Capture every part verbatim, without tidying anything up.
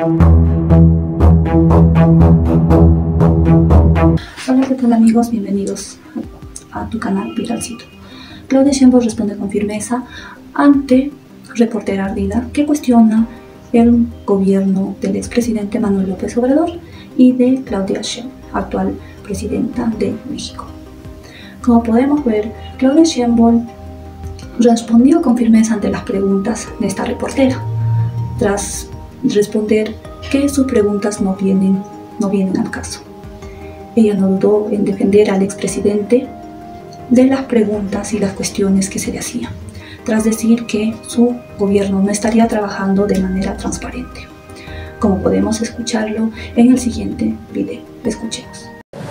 Hola, ¿qué tal amigos? Bienvenidos a tu canal Viralcito. Claudia Sheinbaum responde con firmeza ante reportera ardida que cuestiona el gobierno del expresidente Manuel López Obrador y de Claudia Sheinbaum, actual presidenta de México. Como podemos ver, Claudia Sheinbaum respondió con firmeza ante las preguntas de esta reportera, tras responder que sus preguntas no vienen, no vienen al caso. Ella no dudó en defender al expresidente de las preguntas y las cuestiones que se le hacían, tras decir que su gobierno no estaría trabajando de manera transparente, como podemos escucharlo en el siguiente video. Escuchemos.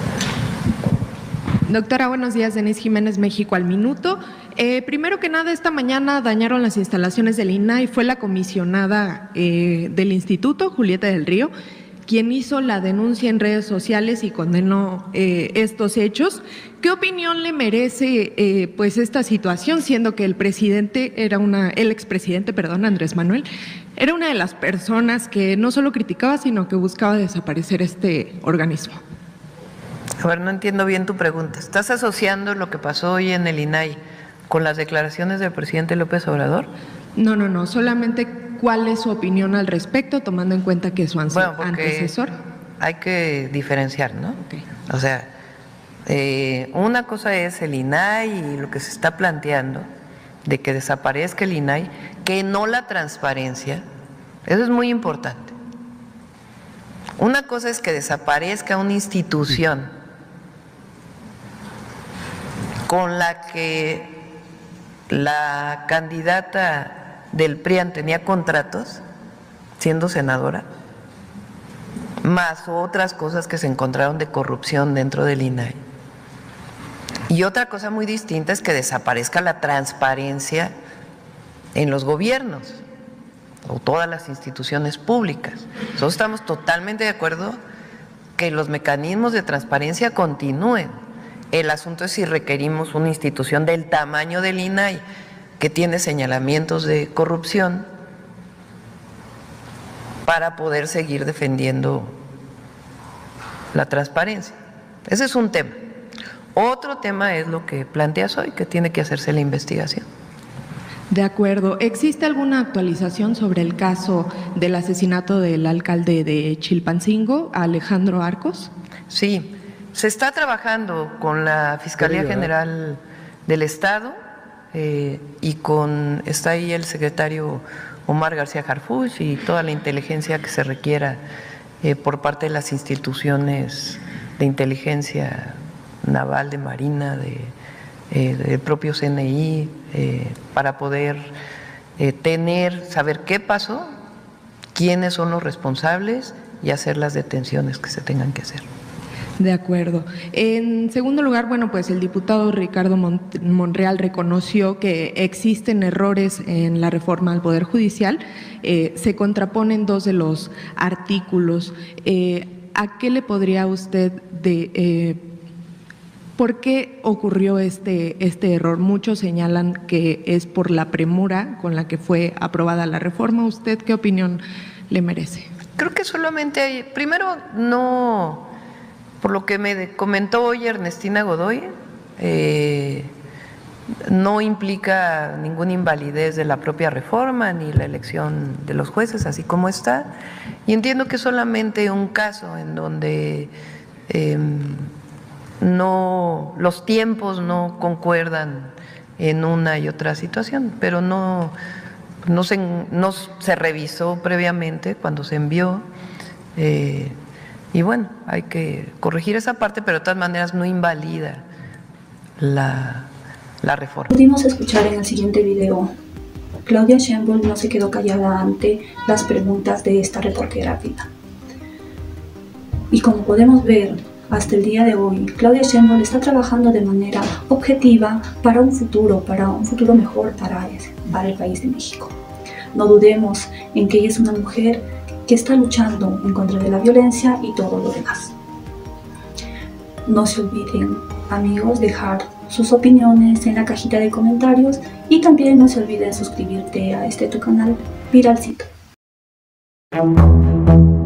Doctora, buenos días. Denise Jiménez, México al Minuto. Eh, primero que nada, esta mañana dañaron las instalaciones del I N A I. Fue la comisionada eh, del instituto, Julieta del Río, quien hizo la denuncia en redes sociales y condenó eh, estos hechos. ¿Qué opinión le merece eh, pues esta situación, siendo que el presidente era una, el expresidente, perdón, Andrés Manuel, era una de las personas que no solo criticaba, sino que buscaba desaparecer este organismo? A ver, no entiendo bien tu pregunta. ¿Estás asociando lo que pasó hoy en el I N A I con las declaraciones del presidente López Obrador? No, no, no, solamente cuál es su opinión al respecto, tomando en cuenta que es su bueno, antecesor. Hay que diferenciar, ¿no? Okay. O sea, eh, una cosa es el I N A I y lo que se está planteando de que desaparezca el I N A I, que no la transparencia, eso es muy importante. Una cosa es que desaparezca una institución con la que la candidata del P R I A N tenía contratos, siendo senadora, más otras cosas que se encontraron de corrupción dentro del I N A I. Y otra cosa muy distinta es que desaparezca la transparencia en los gobiernos o todas las instituciones públicas. Nosotros estamos totalmente de acuerdo que los mecanismos de transparencia continúen. El asunto es si requerimos una institución del tamaño del I N A I, que tiene señalamientos de corrupción, para poder seguir defendiendo la transparencia. Ese es un tema. Otro tema es lo que planteas hoy, que tiene que hacerse la investigación. De acuerdo. ¿Existe alguna actualización sobre el caso del asesinato del alcalde de Chilpancingo, Alejandro Arcos? Sí. Se está trabajando con la Fiscalía General del Estado eh, y con está ahí el secretario Omar García Harfuch y toda la inteligencia que se requiera eh, por parte de las instituciones de inteligencia naval, de Marina, de, eh, del propio C N I, eh, para poder eh, tener, saber qué pasó, quiénes son los responsables y hacer las detenciones que se tengan que hacer. De acuerdo. En segundo lugar, bueno, pues el diputado Ricardo Monreal reconoció que existen errores en la reforma al Poder Judicial. Eh, se contraponen dos de los artículos. Eh, ¿A qué le podría usted de eh, por qué ocurrió este, este error? Muchos señalan que es por la premura con la que fue aprobada la reforma. ¿Usted qué opinión le merece? Creo que solamente hay, primero no. Por lo que me comentó hoy Ernestina Godoy, eh, no implica ninguna invalidez de la propia reforma ni la elección de los jueces, así como está. Y entiendo que es solamente un caso en donde eh, no, los tiempos no concuerdan en una y otra situación, pero no, no, se, no se revisó previamente cuando se envió. Eh, Y bueno, hay que corregir esa parte, pero de todas maneras no invalida la, la reforma. Pudimos escuchar en el siguiente video. Claudia Sheinbaum no se quedó callada ante las preguntas de esta reportera ardida. Y como podemos ver, hasta el día de hoy, Claudia Sheinbaum está trabajando de manera objetiva para un futuro, para un futuro mejor para, para el país de México. No dudemos en que ella es una mujer que está luchando en contra de la violencia y todo lo demás. No se olviden, amigos, dejar sus opiniones en la cajita de comentarios y también no se olviden suscribirte a este tu canal Viralcito. Thank you.